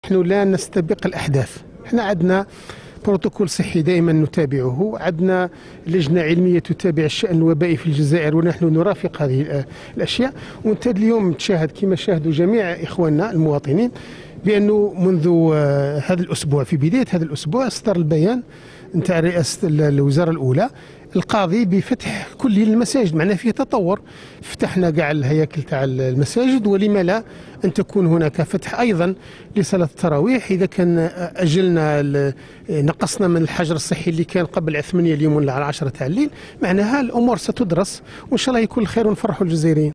نحن لا نستبق الأحداث. احنا عندنا بروتوكول صحي دائما نتابعه، عندنا لجنة علمية تتابع الشأن الوبائي في الجزائر ونحن نرافق هذه الأشياء. وانت اليوم تشاهد كما شاهدوا جميع إخواننا المواطنين بأنه منذ هذا الأسبوع، في بداية هذا الأسبوع، أصدر البيان نتاع رئاسة الوزارة الأولى القاضي بفتح كل المساجد. معناه فيه تطور، فتحنا كاع الهياكل تاع المساجد، ولما لا ان تكون هناك فتح ايضا لصلاه التراويح. اذا كان اجلنا نقصنا من الحجر الصحي اللي كان قبل 8 اليوم ولا على 10 تاع الليل، معناها الامور ستدرس وان شاء الله يكون الخير ونفرحوا الجزائريين.